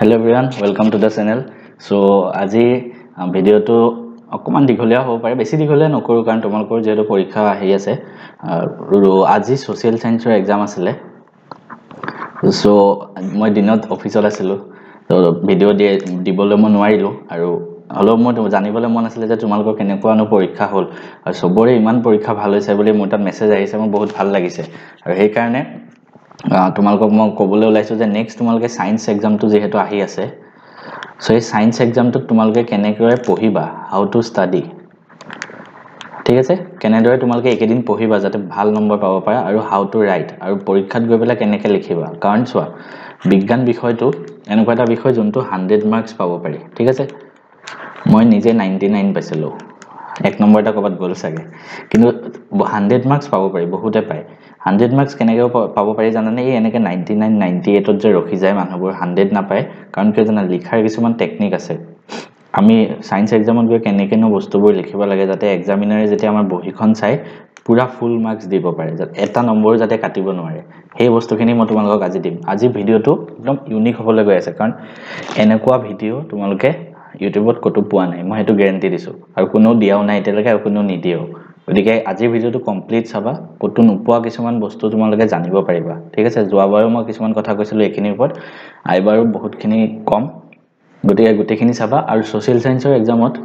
Hello everyone, welcome to the channel. So আজি ভিডিওটো অকমান দীঘলীয়া হ'ব পাৰে বেছি দীঘলীয়া নকৰো কাৰণ তোমালোকৰ যেটো পৰীক্ষা আহি আছে আৰু আজি সোশ্যাল সায়েন্সৰ এক্সাম আছিল সো মই দিনত অফিচত আছিল তো ভিডিও দিবলৈ মই নোৱাৰিলো আৰু হলো মই জানিবলৈ মন আছিল যে তোমালোকৰ কেনেকুৱানো পৰীক্ষা হ'ল আৰু সবৰে ইমান পৰীক্ষা ভাল হৈছে বুলি মোৰ তাত মেছেজ আহিছে মোৰ বহুত ভাল লাগিছে আৰু সেই কাৰণে তোমালোকক মই কবলৈ ওলাইছো যে নেক্সট তোমালোকে সায়েন্স এক্সামটো যেহেতু আহি আছে সো এই সায়েন্স এক্সামটো তোমালোকে কেনেকৈ পঢ়িবা হাউ টু ষ্টাডি ঠিক আছে কেনেদৰে তোমালোকে একেদিন পঢ়িবা যাতে ভাল নম্বৰ পাব পাৰা আৰু হাউ টু ৰাইট আৰু পৰীক্ষাত গৈ পেলাই কেনেকৈ লিখিবা কাৰণ চোৱা বিজ্ঞান বিষয়টো এনেকুৱা এটা বিষয় যোনটো 100 মাৰ্কস পাব পাৰি ঠিক আছে মই নিজে 99 পাইছিলো এক নম্বৰ এটা কবাত গল সাগে কিন্তু 100 মাৰ্কস পাব পাৰি বহুতে পায় 100 মাৰ্কস কেনেকৈ পাব পাৰি জানানে এই এনেকৈ 99 98 ত যে ৰখি যায় মানুহবোৰ 100 নাপায় কাৰণ কি জানা লিখাৰ কিছুমান টেকনিক আছে আমি সায়েন্স এক্সামত গৈ কেনেকেনো বস্তুবোৰ লিখিব লাগে যাতে এক্সামিনাৰে যেতিয়া আমাৰ বহিখন চাই পুৰা ফুল মাৰ্কস দিব পাৰে যাতে এটা নম্বৰ যাতে কাটিব নোৱাৰে সেই বস্তুখিনি মই তোমালোকক আজি দিম আজি ভিডিওটো একদম ইউনিক হ'বলৈ গৈ আছে কাৰণ এনেকুৱা ভিডিও তোমালোকে ইউটিউবত কতো পোৱা নাই মই হেতু গ্যাৰান্টি দিছো আৰু কোনো দিয়াও নাই এতিয়ালৈকে আৰু কোনো নিদিয়েও গতিকে আজি ভিডিওটো কমপ্লিট চাবা কতো নোপোৱা কিছুমান বস্তু তোমালোকে জানিব পাৰিবা ঠিক আছে যোৱাবাৰো মই কিছুমান কথা কৈছিলো এখিনিৰ ওপৰত আইবাৰো বহুতখিনি কম গতিকে গুটেখিনি চাবা আৰু সোশ্যাল সায়েন্সৰ এক্সামত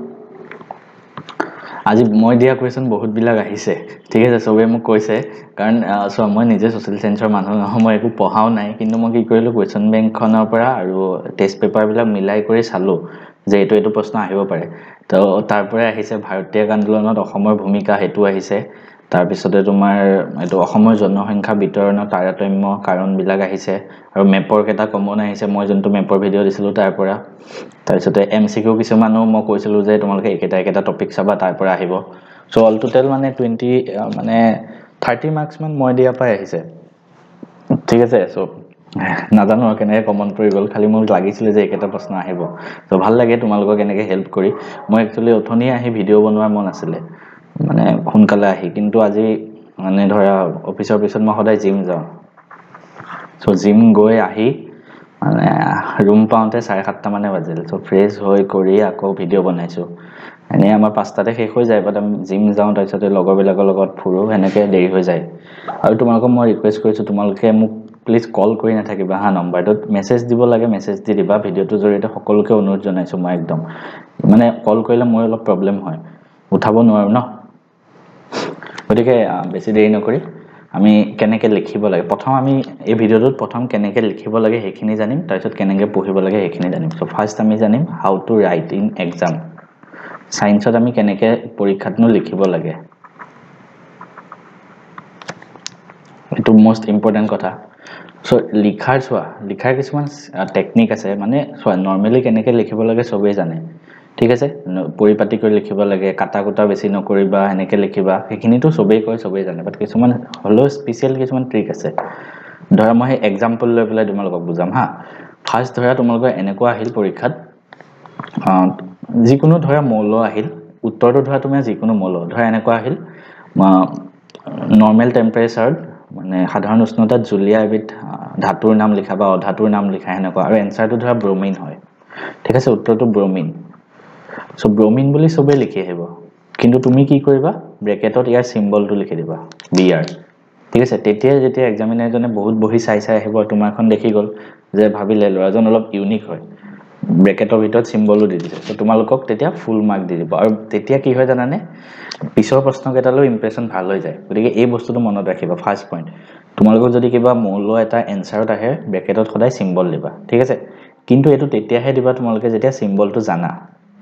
আজি মই দিয়া কোৱেশ্চন বহুত বিলাক আহিছে ঠিক আছে সবে মোক কৈছে কাৰণ সো মই নিজে সোশ্যাল সায়েন্সৰ মানুহ মই একো পঢ়াও নাই কিন্তু মই কি কৰিলো কোৱেশ্চন বেংকখনৰ পৰা আৰু টেষ্ট পেপাৰ বিলাক মিলাই কৰি চালো যে এটো প্ৰশ্ন আহিব পাৰে তো তাৰ পৰা আহিছে ভাৰতীয় আন্দোলনত অসমৰ ভূমিকা হেতু আহিছে তাৰ পিছতে তোমাৰ এটো অসমৰ জনসংখ্যা বিতৰণৰ তাৰতম্য কাৰণ বিলাক আহিছে আৰু মেপৰ কেটা কমন আহিছে মই যোনটো মেপৰ ভিডিও দিছিলো তাৰ পৰা তাৰ পিছতে এমসিকিউ কিছুমানো মই কৈছিলো যে তোমালোকে একেটা টপিক চাবা তাৰ পৰা আহিব সো অল টোটাল মানে 20 মানে 30 মাৰ্কস মান মই দিয়া পাই আহিছে ঠিক আছে সো নাজানো কেনেকৈ কমন পৰি গল খালি মোক লাগিছিল যে একেটা প্ৰশ্ন আহিব তো ভাল লাগে তোমালোকক কেনেকৈ হেল্প কৰি মই একচুয়ালি অথনি আহি ভিডিও বনোৱাৰ মন আছিল মানে সোনকালে আহি কিন্তু আজি মানে ধৰা অফিচৰ পিছত মই সদায় জিম যাওঁ সো জিম গৈ আহি মানে রুম পাওঁতে 7:30 মানে বাজিল সো ফ্ৰেশ হৈ কৰি আকৌ ভিডিও বনাইছো এনে আমাৰ 5টাতে শেষ হৈ যায় বাট আমি জিম যাওঁ তাৰ পিছতে লগৰ বিলাকৰ লগত ফুৰো এনেকৈ দেৰি হৈ যায় আৰু তোমালোকক মই ৰিকুৱেষ্ট কৰিছো তোমালোকে মোক প্লিজ কল কৰি নাথাকিবা হা নম্বৰটোত মেছেজ দিব লাগে মেছেজ দি দিবা ভিডিওটোৰ জৰিয়তে সকলোকে অনুৰোধ জনাইছো মই একদম মানে কল কৰিলে মোৰ অলপ প্ৰবলেম হয় উঠাব নোৱাৰো ন গতিকে বেছি দেৰি নকৰি আমি কেনেকৈ লিখিব লাগে প্ৰথম আমি এই ভিডিওটোত প্ৰথম কেনেকৈ লিখিব লাগে হেখিনি জানিম তাৰ পিছত কেনেকৈ পঢ়িব লাগে হেখিনি জানিম সো ফাৰ্স্ট আমি জানিম how to write in exam সায়েন্সত আমি কেনেকৈ পৰীক্ষাতনো লিখিব লাগে এটো মোস্ট ইম্পৰ্টেন্ট কথা সো লিখাৰ কিছুমান টেকনিক আছে মানে নরমালি কেনেকৈ লিখিব লাগে সবেই জানে ঠিক আছে পৰিপাটি কৰি লিখিব লাগে কাটা কুটা বেছি নকৰিবা এনেকৈ লিখিবা হেখিনিটো সবেই কয় সবেই জানে বাট কিছুমান হলো স্পেশাল কিছুমান ট্ৰিক আছে ধৰা মই এক্সাম্পল লৈ পেলাই তোমালোকক বুজাম হা ফাৰ্স্ট ধৰা তোমালোকৰ এনেকুৱা আহিল পৰীক্ষাত যিকোনো ধৰা মৌল আহিল উত্তৰটো ধৰা তুমি যিকোনো মৌল ধৰা এনেকুৱা আহিল নৰ্মেল টেম্পাৰেচাৰ মানে সাধাৰণ উষ্ণতাত জুলীয়া এবিধ ধাতুৰ নাম লিখা বা অধাতুৰ নাম লিখা হেনেকুৱা আৰু এনসাৰটো ধৰা ব্ৰোমিন হয় ঠিক আছে উত্তৰটো ব্ৰোমিন সো ব্ৰোমিন বুলি সবে লিখি আহিব কিন্তু তুমি কি কৰিবা ব্ৰেকেটত ইয়াৰ সিম্বলটো লিখি দিবা বিআৰ ঠিক আছে তেতিয়া যেতিয়া এক্সামিনাৰজনে বহুত বহি চাই আহিব তোমাৰখন দেখি গল যে ভাবিলে লৰাজন অলপ ইউনিক হয় ব্ৰেকেটৰ ভিতৰত সিম্বলটো দি দিছে তো তোমালোকক তেতিয়া ফুল মাৰ্ক দি দিব আৰু তেতিয়া কি হয় জানানে পিছৰ প্ৰশ্ন কেটালৈ ইমপ্ৰেছন ভাল হৈ যায় গতিকে এই বস্তুটো মনত ৰাখিবা ফাৰ্স্ট পইণ্ট তোমালোকক যদি কিবা মৌল এটা এনসাৰত আহে ব্ৰেকেটত সদায় সিম্বল দিবা ঠিক আছে কিন্তু এটো তেতিয়াহে দিবা তোমালোকে যেতিয়া সিম্বলটো জানা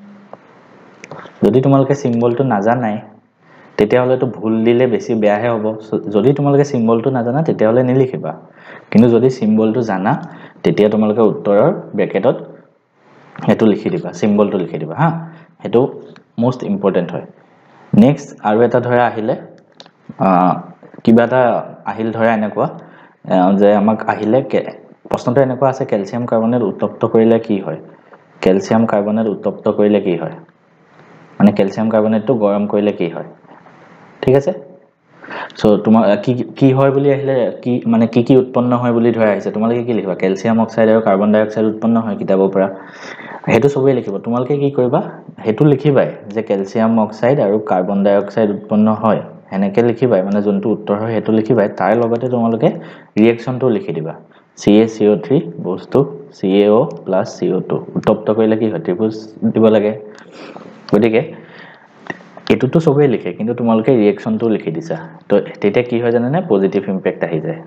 যদি তোমালোকে সিম্বলটো নাজানাই তেতিয়া হলে তো ভুল দিলে বেছি বেয়াহে হ'ব যদি তোমালোকে সিম্বলটো নাজানা তেতিয়া হলে নিলিখিবা কিন্তু যদি সিম্বলটো জানা তেতিয়া তোমালোকে উত্তৰৰ ব্ৰেকেটত হেতু লিখি দিবা সিম্বলটো লিখি দিবা হা হেতু মোস্ট ইম্পৰ্টেন্ট হয় নেক্সট আৰু এটা ধৰা আহিলে কিবা এটা আহিল ধৰা এনেকুৱা যে আমাক আহিলে প্ৰশ্নটো এনেকুৱা আছে ক্যালসিয়াম কাৰ্বনেট উত্তপ্ত কৰিলে কি হয় ক্যালসিয়াম কাৰ্বনেট উত্তপ্ত কৰিলে কি হয় মানে ক্যালসিয়াম কাৰ্বনেটটো গৰম কৰিলে কি হয় ঠিক আছে সো তোমাৰ কি হয় বুলি আহিলে কি মানে কি উৎপন্ন হয় বুলি ধৰা আহিছে তোমালোকে কি লিখিবা ক্যালসিয়াম অক্সাইড আৰু কাৰ্বন ডাই অক্সাইড উৎপন্ন হয় কিতাবৰ পৰা হেতু সবেই লিখিব তোমালোকে কি কৰিবা হেতু লিখিবাই যে ক্যালসিয়াম অক্সাইড আৰু কাৰ্বন ডাই অক্সাইড উৎপন্ন হয় হেনেকে লিখিবাই মানে যোনটো উত্তৰ হয় হেতু লিখিবাই তাৰ লগতে তোমালোকে ৰিঅ্যাকশনটো লিখি দিবা CaCO3 বস্তু CaO + CO2 উত্তপ্ত কৰিলে কি হয় ত্ৰিভুজ দিব লাগে গতিকে এটুটো সবেই লিখে কিন্তু তোমালোকে ৰিঅ্যাকশনটো লিখি দিছা তো তেতিয়া কি হয় জানেনে পজিটিভ ইমপ্যাক্ট আহি যায়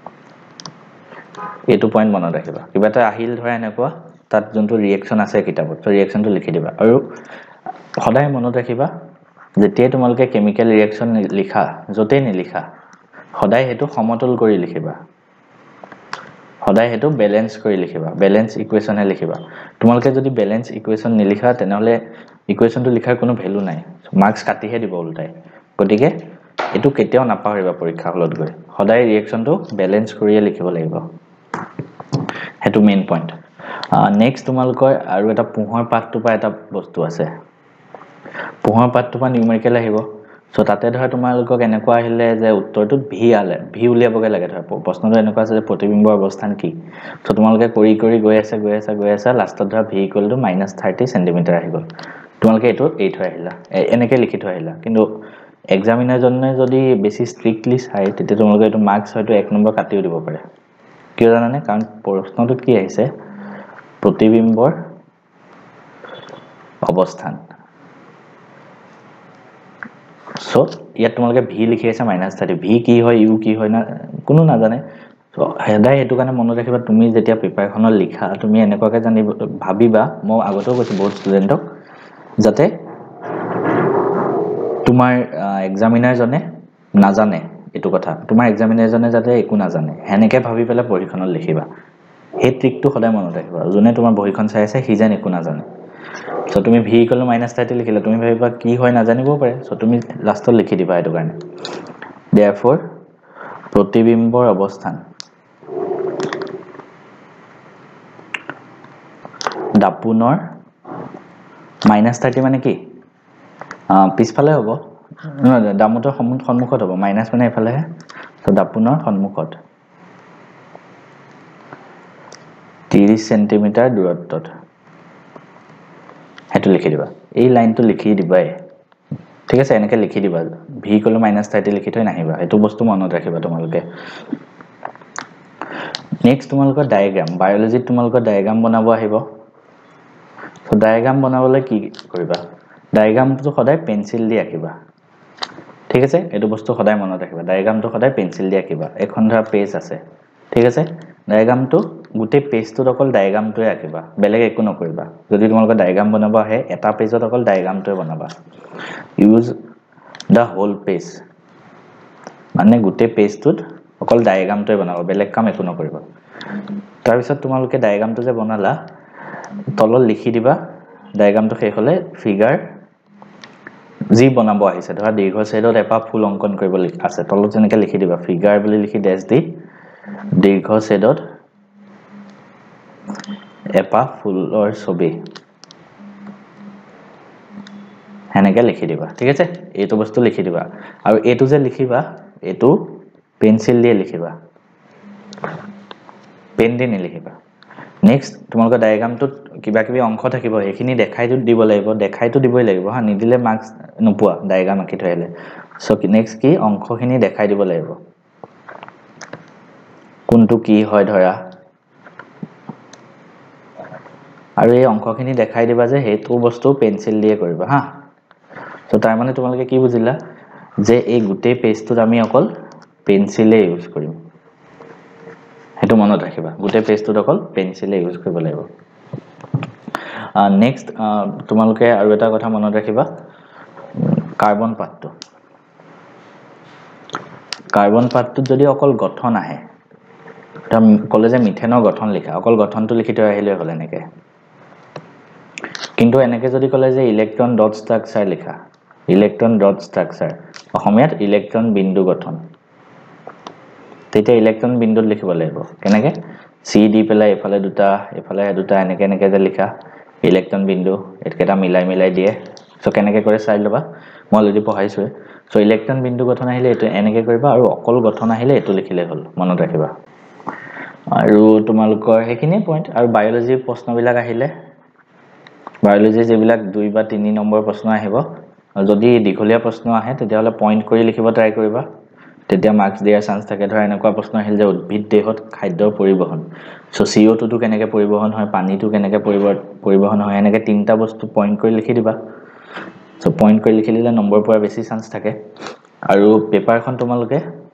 এটু পইণ্ট মনত ৰাখিবা কিবা এটা আহিল ধৰা এনেকুৱা তাত যোনটো ৰিঅ্যাকশন আছে কিতাবত তো ৰিঅ্যাকশনটো লিখি দিবা আৰু সদায় মনত ৰাখিবা যেতিয়া তোমালোকে কেমিক্যাল ৰিঅ্যাকশন লিখা যতেই নিলিখা সদায় হেতু সমতুল কৰি লিখিবা সদায় হেতু ব্যালেন্স কৰি লিখিবা ব্যালেন্স ইকুয়েশনে লিখিবা তোমালোকে যদি ব্যালেন্স ইকুয়েশন নিলিখা তেনেহলে ইকুয়েশনটো লিখাৰ কোনো ভ্যালু নাই মার্কস কাটিহে দিব উল্টাই গতিকে এটু কেতিয়াও নাপাহৰিবা পৰীক্ষা হলত গৈ সদায় ৰিঅ্যাকশনটো ব্যালেন্স কৰিয়ে লিখিব লাগিব হেতু মেইন পইণ্ট নেক্সট তোমালোকৰ আৰু এটা পোহৰ পাঠটো পা এটা বস্তু আছে পোহৰ পাঠটো পা নিউমেৰিকেল আহিব সো তাতে ধৰা তোমালোকক এনেকুৱা আহিলে যে উত্তৰটো ভি উলিয়াবগে লাগে ধৰা প্ৰশ্নটো এনেকুৱা আছে যে প্ৰতিবিম্বৰ অৱস্থান কি সো তোমালোকে কৰি গৈ আছে লাষ্টত ধৰা v = -30 সেন্টিমিটাৰ আহি গল তোমালোকে এটো এই থৈ আহিলা এনেকে লিখি থৈ আহিলা কিন্তু এক্সামিনাৰ জনে যদি বেছি স্ট্ৰিক্টলি চাই তেতিয়া তোমালোকে এটো মার্কস হয়তো 1 নম্বৰ কাটিও দিব পাৰে কিয় জানানে কাৰণ প্ৰশ্নটো কি আহিছে প্ৰতিবিম্বৰ অৱস্থান সো ইয়াত তোমালোকে ভি লিখি আছে -30 ভি কি হয় ইউ কি হয় না কোনো নাজানে সো হেডাই এটো কাৰণে মনত ৰাখিবা তুমি যেতিয়া পেপাৰখনত লিখা তুমি এনেকুৱাকে জানিব ভাবিবা মই আগতেও কৈছো বহুত ষ্টুডেন্টক যাতে তোমাৰ এক্সামিনাৰ জনে নাজানে এটো কথা তোমাৰ এক্সামিনাৰ জনে যাতে একো নাজানে হেনেকে ভাবি পেলা পৰীক্ষণত লিখিবা এই ট্ৰিকটো সদায় মনত ৰাখিবা জনে তোমাৰ বহিখন চাই আছে হি যেন একো নাজানে সো তুমি v = -30 লিখিলা তুমি ভাবিবা কি হয় নাজানিবও পাৰে সো তুমি লাষ্টত লিখি দিবা এটো কাৰণে therefore প্ৰতিবিম্বৰ অৱস্থান দাপুনৰ -30 মানে কি পিছফালে হ'ব দামোতৰ সন্মুখত হ'ব মাইনাস মানে এফালে তো দাপুনৰ সন্মুখত 30 সেন্টিমিটাৰ দূৰত্বত হেতু লিখি দিবা এই লাইনটো লিখি দিবাই ঠিক আছে এনেকে লিখি দিবা v = -30 লিখি থৈ নাহিবা এটো বস্তু মনত ৰাখিবা তোমালোকে নেক্সট তোমালোকৰ ডায়াগ্ৰাম বায়োলজিত তোমালোকৰ ডায়াগ্ৰাম বনাব আহিব তো ডায়াগ্ৰাম বনাবলৈ কি কৰিবা ডায়াগ্ৰামটো সদায় পেন্সিল দি আঁকিবা ঠিক আছে এটো বস্তু সদায় মনত ৰাখিবা ডায়াগ্ৰামটো সদায় পেন্সিল দি আঁকিবা এখন ধৰা পেজ আছে ঠিক আছে ডায়াগ্ৰামটো গুটে পেজটো অকল ডায়াগ্ৰামটোৱে আঁকিবা বেলেগ একো নকৰিবা যদি তোমালোকৰ ডায়াগ্ৰাম বনাব আহে এটা পেজত অকল ডায়াগ্ৰামটোৱে বনাবা ইউজ দা হোল পেজ মানে গুটে পেজটোত অকল ডায়াগ্ৰামটোৱে বনাবা বেলেগ কাম একো নকৰিবা তাৰ পিছত তোমালোকে ডায়াগ্ৰামটো যে বনালা তলত লিখি দিবা ডায়াগ্ৰামটো শেষ হলে ফিগাৰ জি বনাব আহিছে ধৰা দীৰ্ঘ ছেদত এপা ফুল অঙ্কন কৰিব আছে তলত যেনেকে লিখি দিবা ফিগাৰ বুলি লিখি ড্যাশ দি দীৰ্ঘ ছেদত এপা ফুলৰ ছবি হেনেকে লিখি দিবা ঠিক আছে এটো বস্তু লিখি দিবা আৰু এটো যে লিখিবা এটো পেন্সিল দিয়ে লিখিবা পেন দি নিলিখিবা নেক্সট তোমালোকৰ ডায়াগ্ৰামটোত কিবা কিবি অংশ থাকিব এখিনি দেখাইটো দিব লাগিব দেখাইটো দিবই লাগিব হা নিদিলে মার্কস নোপোৱা ডায়াগ্ৰাম আঁকি থৈলে সো নেক্সট কি অংশখিনি দেখাই দিব লাগিব কোনটো কি হয় ধৰা আৰু এই অংশখিনি দেখাই দিবা যে হেতু বস্তু পেন্সিল দিয়ে কৰিবা হা সো তাৰ মানে তোমালোকে কি বুজিলা যে এই গুটে পেজটোত আমি অকল পেন্সিলে ইউজ কৰিম হেতু মনত ৰাখিবা গুটে পেজটোত অকল পেন্সিলে ইউজ কৰিব লাগিব নেক্সট তোমালোকে আৰু এটা কথা মনত ৰাখিবা কাৰ্বন পাতটো যদি অকল গঠন আহে কলে যে মিথেনৰ গঠন লিখা অকল গঠনটো লিখি থৈ আহিলে হল এনেকে কিন্তু এনেকে যদি কলে যে ইলেক্ট্ৰন ডট ষ্ট্ৰাকচাৰ লিখা ইলেক্ট্ৰন ডট ষ্ট্ৰাকচাৰ অসমীয়াত ইলেক্ট্ৰন বিন্দু গঠন তেতিয়া ইলেক্ট্ৰন বিন্দুত লিখিব লাগিব কেনেকে সি দি পেলাই এফালে দুটা এনেকে যে লিখা ইলেক্ট্ৰন বিন্দু এটকেটা মিলাই দিয়ে সো কেনেকে কৰে চাই লবা মই অলৰেডি পঢ়াইছোৱে সো ইলেক্ট্ৰন বিন্দু গঠন আহিলে এটো এনেকে কৰিবা আৰু অকল গঠন আহিলে এটো লিখিলে হল মনত ৰাখিবা আৰু তোমালোকৰ হেখিনি পইণ্ট আৰু বায়োলজি প্ৰশ্নবিলাক আহিলে বায়োলজি যেবিলাক 2 বা 3 নম্বৰ প্ৰশ্ন আহিব আৰু যদি দীঘলীয়া প্ৰশ্ন আহে তেতিয়াহলে পইণ্ট কৰি লিখিব ট্ৰাই কৰিবা তেতিয়া মাৰ্কস দিয়াৰ চান্স থাকে ধৰা এনেকুৱা প্ৰশ্ন আহিল যে উদ্ভিদ দেহত খাদ্যৰ পৰিবহন সো CO2 টো কেনেকে পৰিবহন হয় পানীটো কেনেকে পৰিবহন হয় এনেকে তিনটা বস্তু পইণ্ট কৰি লিখি দিবা সো পইণ্ট কৰি লিখি দিলে নম্বৰ পোৱাৰ বেছি চান্স থাকে আৰু পেপাৰখন তোমালোকে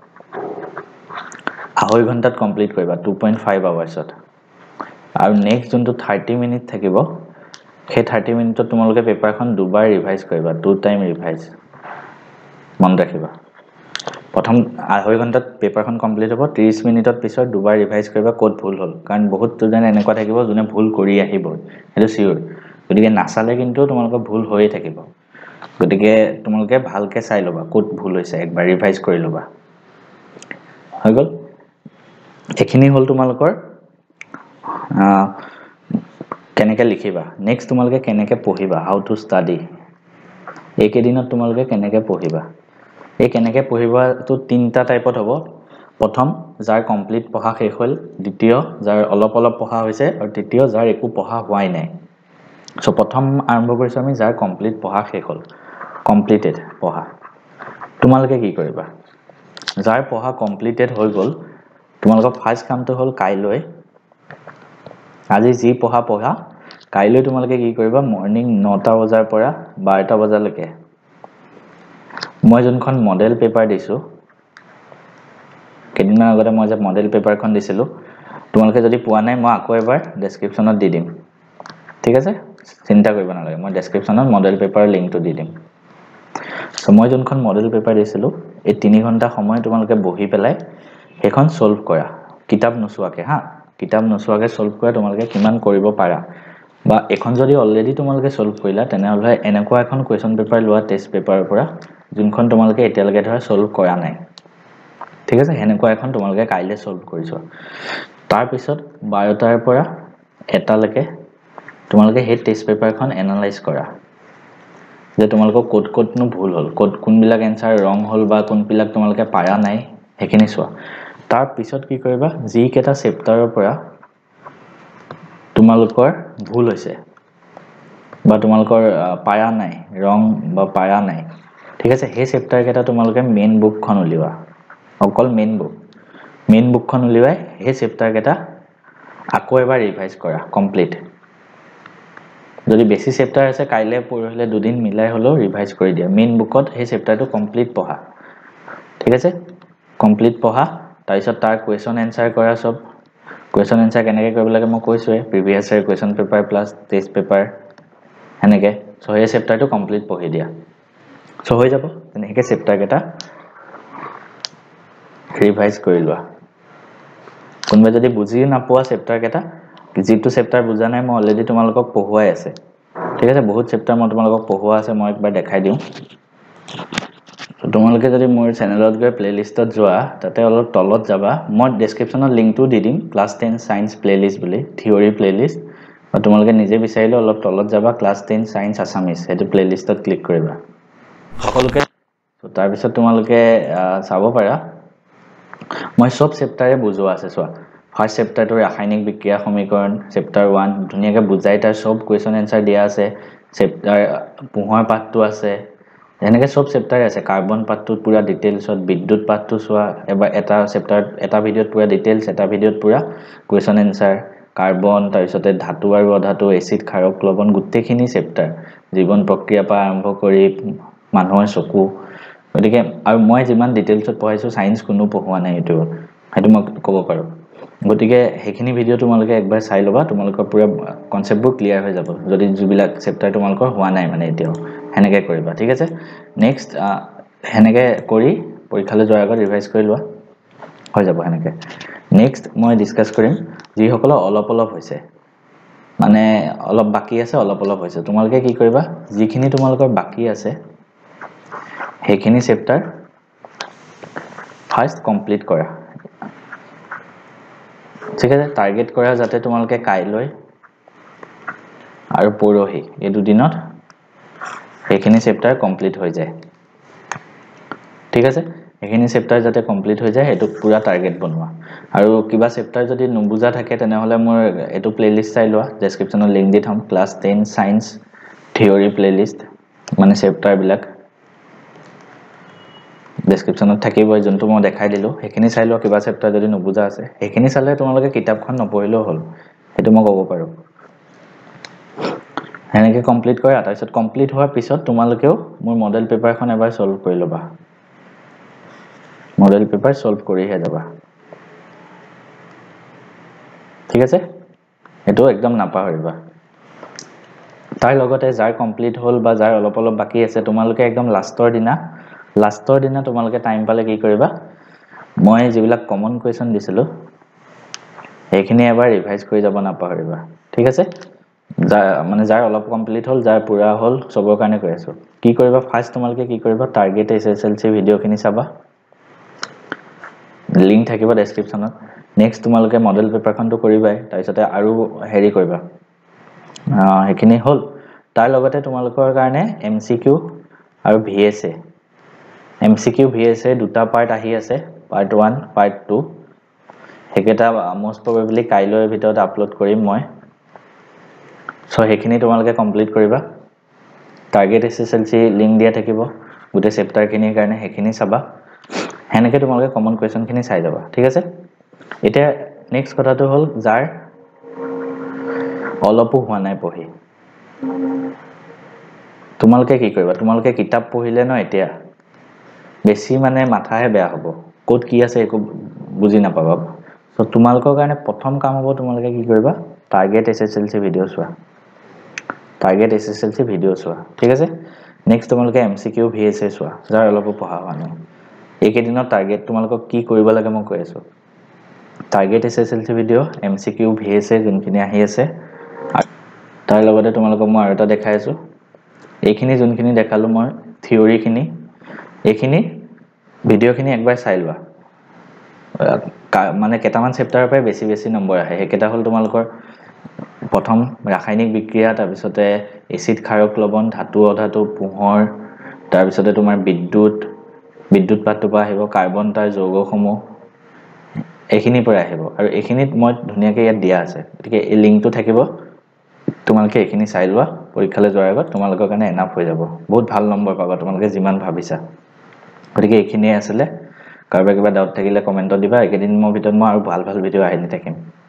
আঢ়ৈ ঘণ্টাত কমপ্লিট কৰিবা 2.5 আৱাৰ্ছত আৰু নেক্সট যোনটো 30 মিনিট থাকিব সেই 30 মিনিটত তোমালোকে পেপাৰখন দুবাৰ ৰিভাইজ কৰিবা 2 টাইম ৰিভাইজ মন ৰাখিবা প্ৰথম আঢ়ৈ ঘণ্টাত পেপাৰখন কমপ্লিট হ'ব 30 মিনিটত পিছত দুবাৰ ৰিভাইজ কৰিবা কোড ভুল হ'ল কাৰণ বহুত ষ্টুডেন্ট এনেকুৱা থাকিব যোনে ভুল কৰি আহিব এটো সিওৰ গতিকে নাচালে কিন্তু তোমালোকৰ ভুল হৈয়ে থাকিব গতিকে তোমালোকে ভালকে চাই লবা কোড ভুল হৈছে একবাৰ ৰিভাইজ কৰি লবা হৈ গল এখিনি হল তোমালোকৰ কেনেকে লিখিবা নেক্সট তোমালোকে কেনেকে পঢ়িবা হাউ টু ষ্টাডি একে দিনত তোমালোকে কেনেকে পঢ়িবা এই কেনেকে পঢ়িবা তো তিনটা টাইপত হ'ব প্ৰথম যাৰ কমপ্লিট পঢ়া শেষ হ'ল দ্বিতীয় যাৰ অলপ অলপ পঢ়া হৈছে আৰু তৃতীয় যাৰ একো পঢ়া হোৱাই নাই সো প্ৰথম আৰম্ভ কৰিছো আমি যাৰ কমপ্লিট পঢ়া শেষ হ'ল কমপ্লিটেড পঢ়া তোমালোকে কি কৰিবা যাৰ পঢ়া কমপ্লিটেড হৈ গল তোমালোকৰ ফাৰ্স্ট কামটো হ'ল কাইলৈ আজি যি পঢ়া কাইলৈ তোমালোকে কি কৰিবা মৰ্নিং 9টা বজাৰ পৰা 12টা বজালৈকে মই যোনখন মডেল পেপাৰ দিছো কেদিনমান আগতে মই যে মডেল পেপাৰখন দিছিলো তোমালোকে যদি পোৱা নাই মই আকৌ এবাৰ ডেসক্ৰিপচনত দি দিম ঠিক আছে চিন্তা কৰিব নালাগে মই ডেসক্ৰিপচনত মডেল পেপাৰৰ লিংকটো দি দিম সো মই যোনখন মডেল পেপাৰ দিছিলো এই 3 ঘণ্টা সময় তোমালোকে বহি পেলাই হেখন সলভ কৰা কিতাপ নোচোৱাকে হা কিতাপ নোচোৱাকে সলভ কৰা তোমালোকে কিমান কৰিব পাৰা বা এখন যদি অলৰেডি তোমালোকে সলভ কৰিলা তেনেহলে এনেকুৱা এখন কোৱেশ্চন পেপাৰ লোৱা টেষ্ট পেপাৰৰ পৰা যোনখন তোমালোকে এতিয়ালৈকে ধৰা সলভ কৰা নাই ঠিক আছে হেনেকুৱা এখন তোমালোকে কাইলে সলভ কৰিছো তাৰ পিছত 12টাৰ পৰা 1টা লৈকে তোমালোকে হে টেষ্ট পেপাৰখন এনালাইজ কৰা যে তোমালোকৰ কোডনো ভুল হ'ল কোড কোনবিলাক এনসাৰ ৰং হ'ল বা কোনবিলাক তোমালোকে পাৰা নাই হেখিনি চোৱা তাৰ পিছত কি কৰিবা যি কেটা চেপ্টাৰৰ পৰা তোমালোকৰ ভুল হৈছে বা তোমালোকৰ পাৰা নাই ৰং বা পাৰা নাই ঠিক আছে হে চেপ্টাৰ কেটা তোমালোকে মেইন বুকখন উলিওৱা অকল মেইন বুকখন উলিওৱাই হে চেপ্টাৰ কেটা আকৌ এবাৰ ৰিভাইজ কৰা কমপ্লিট যদি বেছি চেপ্টাৰ আছে কাইলে পৰহিলে দুদিন মিলাই হলো ৰিভাইজ কৰি দিয়া মেইন বুকত হে চেপ্টাৰটো কমপ্লিট পঢ়া ঠিক আছে কমপ্লিট পঢ়া তাৰপিছত তাৰ কোৱেশ্চন এনসাৰ কৰা সব কোৱেশ্চন এনসাৰ কেনেকৈ কৰিব লাগে মই কৈছোৱে previous year question paper plus test paper হেনেকে সো হে চেপ্টাৰটো কমপ্লিট পঢ়ি দিয়া সো হৈ যাব তেনেকে চেপ্টাৰ কেটা ৰিভাইজ কৰি লোৱা কোনবা যদি বুজি নাপোৱা চেপ্টাৰ কেটা যিটো চেপ্টাৰ বুজা নাই মই অলৰেডি তোমালোকক পঢ়ুৱাই আছে ঠিক আছে বহুত চেপ্টাৰ মই তোমালোকক পঢ়ুৱা আছে মই একবাৰ দেখাই দিও তোমালোকে যদি মোৰ চেনেলত গৈ প্লেলিষ্টত যোৱা তাতে অলপ তলত যাবা মই ডেসক্ৰিপচনত লিংকটো দি দিম ক্লাস 10 সায়েন্স প্লেলিষ্ট বুলি থিওৰি প্লেলিষ্ট আৰু তোমালোকে নিজে বিচাৰিলে অলপ তলত যাবা ক্লাস 10 সায়েন্স আসামিজ হেতু প্লেলিষ্টত ক্লিক কৰিবা সকলোকে তাৰ পিছত তোমালোকে চাব পাৰা মই সব চেপ্টাৰে বুজোৱা আছে চোৱা ফাৰ্স্ট চেপ্টাৰটো ৰাসায়নিক বিক্ৰিয়া সমীকৰণ চেপ্টাৰ 1 ধুনিয়াকে বুজাই তাৰ সব কোৱেশ্চন এনসাৰ দিয়া আছে চেপ্টাৰ পোহৰ পাঠটো আছে এনেকে সব চেপ্টাৰ আছে কাৰ্বন পাঠটোত পুৰা ডিটেইলছত বিদ্যুৎ পাঠটো চোৱা এবাৰ এটা চেপ্টাৰ এটা ভিডিওত পুৰা ডিটেইলছ এটা ভিডিওত পুৰা কোৱেশ্চন এনসাৰ কাৰ্বন তাৰপিছতে ধাতু আৰু অধাতু এসিড ক্ষাৰক লৱণ গুটেখিনি চেপ্টাৰ জীৱন প্ৰক্ৰিয়া পৰা আৰম্ভ কৰি মানুহৰ চকু গতিকে আৰু মই যিমান ডিটেইলছত পঢ়াইছো সায়েন্স কোনো পঢ়ুৱা নাই এটো হেতু মই ক'ব পাৰো গতিকে হেখিনি ভিডিও তোমালোকে একবাৰ চাই লবা তোমালোকৰ পুৰা কনসেপ্টবোৰ ক্লিয়াৰ হৈ যাব যদি যুবিলাক চেপ্টাৰ তোমালোকৰ হোৱা নাই মানে এতিয়াও হেনেকে কৰিবা ঠিক আছে নেক্সট হেনেকে কৰি পৰীক্ষালৈ যোৱাৰ আগত ৰিভাইজ কৰি লোৱা হৈ যাব হেনেকে নেক্সট মই ডিসকাস কৰিম যি সকল অলপ হৈছে মানে অলপ বাকি আছে অলপ হৈছে তোমালোকে কি কৰিবা যিখিনি তোমালোকৰ বাকি আছে হেখিনি চেপ্টাৰ ফাৰ্স্ট কমপ্লিট কৰা ঠিক আছে টাৰ্গেট কৰা যাতে তোমালোকে কাইলৈ আৰু পৰহি এই দুদিনত হেখিনি চেপ্টাৰ কমপ্লিট হৈ যায় ঠিক আছে এইখিনি চেপ্টাৰ যাতে কমপ্লিট হৈ যায় এটো পুৰা টাৰ্গেট বনোৱা আৰু কিবা চেপ্টাৰ যদি নুবুজা থাকে তেনেহলে মোৰ এটো প্লেলিষ্ট চাই লোৱা ডেসক্ৰিপচনত লিংক দি থম ক্লাস 10 সায়েন্স থিওৰি প্লেলিষ্ট মানে চেপ্টাৰ বিলাক ডেসক্ৰিপচনত থাকিব যোনটো মই দেখাই দিলো সেইখিনি চাই লোৱা কিবা চেপ্টাৰ যদি নুবুজা আছে সেইখিনি চালে তোমালোকে কিতাপখন নপঢ়িলেও হ'ল এটো মই ক'ব পাৰো এনেকে কমপ্লিট কৰা তাৰপিছত কমপ্লিট হোৱাৰ পিছত তোমালোকেও মোৰ মডেল পেপাৰখন এবাৰ সলভ কৰি লবা মডেল পেপাৰ সলভ কৰিহে যাবা ঠিক আছে এটো একদম নাপাহৰিবা তাৰ লগতে যাৰ কমপ্লিট হ'ল বা যাৰ অলপ অলপ বাকি আছে তোমালোকে একদম লাষ্টৰ দিনা তোমালোকে টাইম পালে কি কৰিবা মই যিবিলাক কমন কোৱেশ্চন দিছিলো এইখিনি এবাৰ ৰিভাইজ কৰি যাব নাপাহৰিবা ঠিক আছে যাৰ অলপ কমপ্লিট হ'ল যাৰ পুৰা হ'ল সবৰ কাৰণে কৈ আছো কি কৰিবা ফাৰ্স্ট তোমালোকে কি কৰিবা টাৰ্গেট এছএছএলসি ভিডিওখিনি চাবা লিংক থাকিব ডেসক্ৰিপচনত নেক্সট তোমালোকে মডেল পেপাৰখনটো কৰিবাই তাৰপিছতে আৰু হেৰি কৰিবা এইখিনি হ'ল তাৰ লগতে তোমালোকৰ কাৰণে এমসিকিউ আৰু ভিএসএ এমসিকিউ ভিএসএ দুটা পাৰ্ট আহি আছে পাৰ্ট 1 পাৰ্ট 2 হেকেটা মোস্ট প্ৰবাবলি কাইলৈৰ ভিতৰত আপলোড কৰিম মই সো হেখিনি তোমালোকে কমপ্লিট কৰিবা টাৰ্গেট এছএছএলসি লিংক দিয়া থাকিব গুটে চেপ্টাৰ খিনিৰ কাৰণে হেখিনি চাবা হেনেকে তোমালোকে কমন কোৱেশ্চন খিনি চাই যাবা ঠিক আছে এতিয়া নেক্সট কথাটো হ'ল যাৰ অলপো হোৱা নাই পঢ়ি তোমালোকে কি কৰিবা তোমালোকে কিতাপ পঢ়িলে ন এতিয়া বেছি মানে মাথাহে বেয়া হ'ব কোড কি আছে একো বুজি নাপাবা সো তোমালোকৰ কাৰণে প্ৰথম কাম হ'ব তোমালোকে কি কৰিবা টাৰ্গেট এছএছএলসি ভিডিও চোৱা টাৰ্গেট এছএছএলসি ভিডিও চোৱা ঠিক আছে নেক্সট তোমালোকে এমসিকিউ ভিএসএ চোৱা যাৰ অলপো পঢ়া হোৱা নাই এইকেদিনৰ টাৰ্গেট তোমালোকক কি কৰিব লাগে মই কৈ আছো target SSLC video MCQ VSA যোনখিনি আহি আছে তাৰ লগতে তোমালোকক মই আৰু এটা দেখাই আছো এইখিনি যোনখিনি দেখালো মই থিওৰি খিনি এইখিনি ভিডিওখিনি একবাৰ চাই লোৱা মানে কেটামান চেপ্টাৰৰ পৰা বেছি নম্বৰ আহে হেকেটা হল তোমালোকৰ প্ৰথম ৰাসায়নিক বিক্ৰিয়া তাৰ পিছতে এসিড ক্ষাৰক লৱণ ধাতু অধাতু পোহৰ তাৰ পিছতে তোমাৰ বিদ্যুৎ পাতটো পৰা আহিব কাৰ্বন তাৰ যৌগসমূহ এইখিনি পৰা আহিব আৰু এইখিনিত মই ধুনিয়াকৈ ইয়াত দিয়া আছে গতিকে এই লিংকটো থাকিব তোমালোকে এইখিনি চাই লোৱা পৰীক্ষালৈ যোৱাৰ আগত তোমালোকৰ কাৰণে এনাফ হৈ যাব বহুত ভাল নম্বৰ পাবা তোমালোকে যিমান ভাবিছা গতিকে এইখিনি আছিল কাৰোবাৰ কিবা ডাউট থাকিলে কমেন্টত দিবা একেদিন মই ভিতৰত মই আৰু ভাল ভিডিও আহি থাকিম